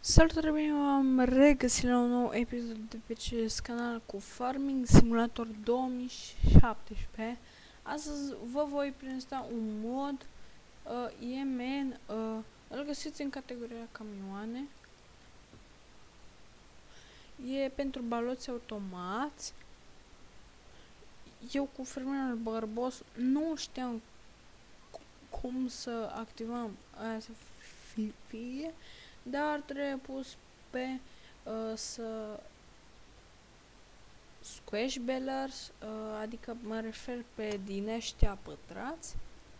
Salutare, bine v-am regăsit la un nou episod de pe acest canal cu Farming Simulator 2017. Astăzi vă voi prezenta un mod Yemen, îl găsiți în categoria camioane. E pentru baloți automați. Eu cu fermierul bărbos nu știam cum să activăm aia să fie, dar trebuie pus pe să squash bellers, adică mă refer pe din ăștia pătrați.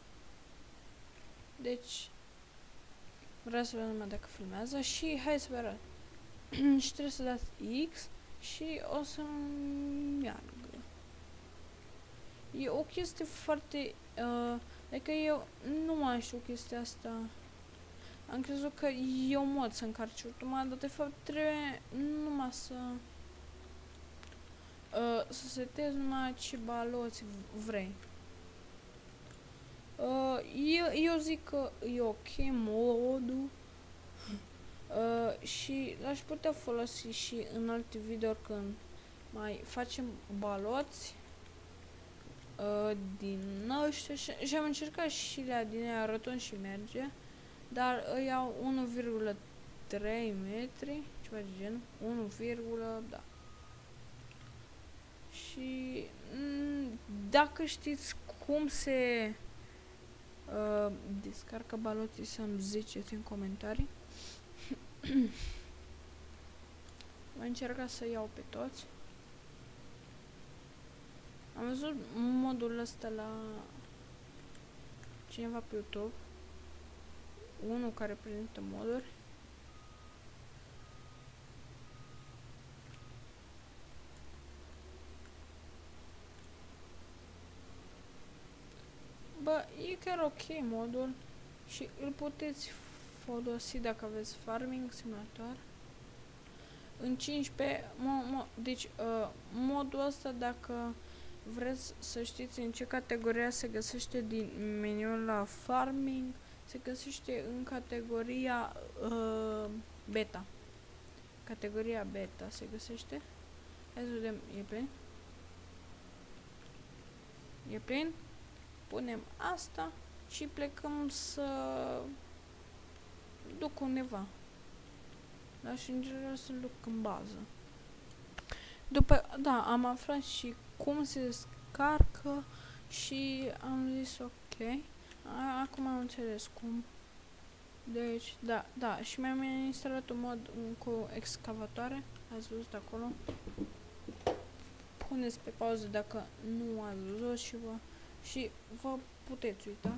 Deci vreau să vedem dacă filmează și hai să vă arăt. Și trebuie să dați X și o să meargă. E o chestie foarte adică eu nu mai știu chestia asta. Am crezut că e un mod să încarci automat, dar de fapt trebuie numai să setezi numai ce baloți vrei. Eu zic că e ok modul și l-aș putea folosi și în alte video când mai facem baloți din ăștia și am încercat și la din aia roton și merge. Dar îi au 1,3 metri, ceva de genul, 1, da. Și dacă știți cum se descarcă baloții, să-mi ziceți în comentarii. Voi încerca să iau pe toți. Am văzut modul ăsta la cineva pe YouTube. Unul care prezintă moduri. Bă, e chiar ok modul și îl puteți folosi dacă aveți farming simulator. În 15, deci modul ăsta, dacă vreți să știți în ce categoria se găsește din meniul la farming, se găsește în categoria beta. Categoria beta se găsește. Hai să vedem, e plin? E plin? Punem asta și plecăm să duc undeva. Dar și în general să duc în bază. După, da, am aflat și cum se descarcă și am zis ok. Acum am înțeles cum. Deci, da, și mi-am instalat un mod cu excavatoare. Ați văzut acolo. Puneți pe pauză dacă nu ați văzut și vă puteți uita.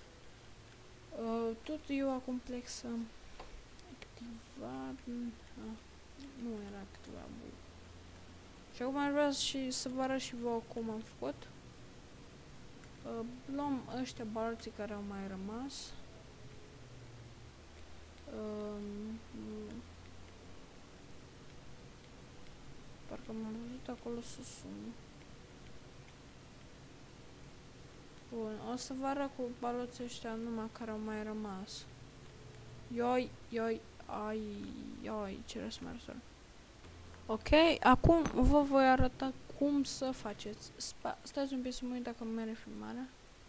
Tot eu acum plec să activa. Nu era activa. Și acum ar vrea și să vă arăt și vouă cum am făcut. Luăm ăștia baloții care au mai rămas. Parcă m-am văzut acolo sus. Bun, o să vă arăt cu baloții ăștia numai care au mai rămas. Ioi, ce rău să mă răsor. Ok, acum vă voi arăta cum să faceți. Stați un pic să mă uit dacă merge filmarea.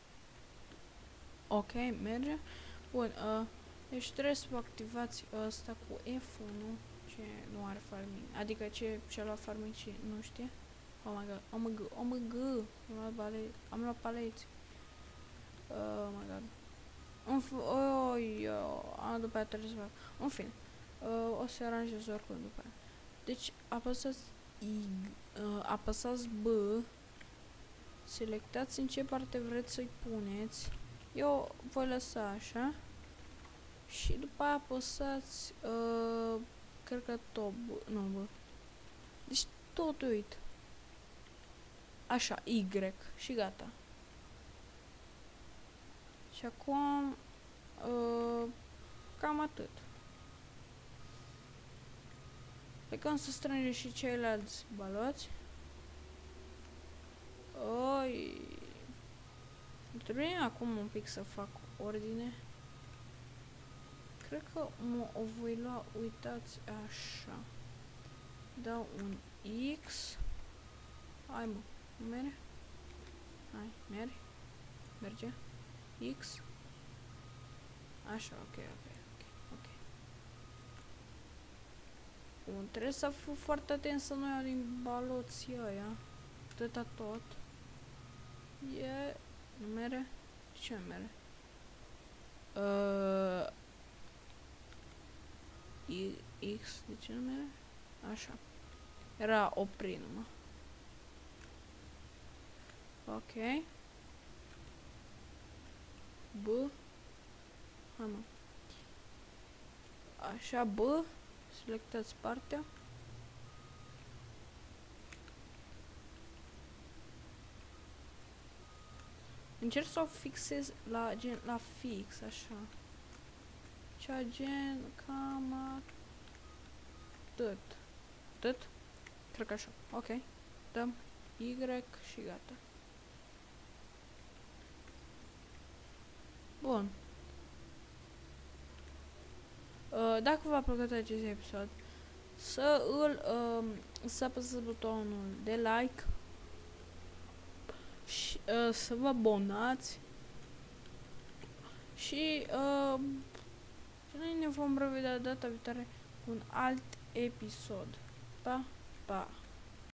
Ok, merge. Bun, deci trebuie să vă activați ăsta cu F1, ce nu are farming. Adică ce-a luat farming și nu știe. Oh my god, am luat paleți. Oh my god. După aia trebuie să fac. În fine, o să aranjez oricum după aia. Deci apăsați B, selectați în ce parte vreți să-i puneți. Eu voi lăsa așa. Și după aia apăsați cred că top, nu bă. Deci tot uit. Așa, Y și gata. Și acum cam atât. Plecăm să strângem și ceilalți baloți. Trebuie acum un pic să fac ordine. cred că o voi lua, uitați, așa. Dau un X. Hai mă, mere? Hai, merge. X. Așa, ok. Bun, trebuie să fiu foarte atent să nu iau din baloții ăia. Atâta tot. Nu mere? Ce mere? X, de ce nu mere? Așa. Era oprit numai. Ok. B. Hai mă. Așa, B. Selectați partea. Încerc să o fixez la gen, la fix, așa. Cea gen, cam atât. Atât? Cred că așa. Ok. Dăm Y și gata. Bun. Dacă v-a plăcut acest episod, să apăsați butonul de like și să vă abonați și noi ne vom revedea data viitoare cu un alt episod. Pa, pa!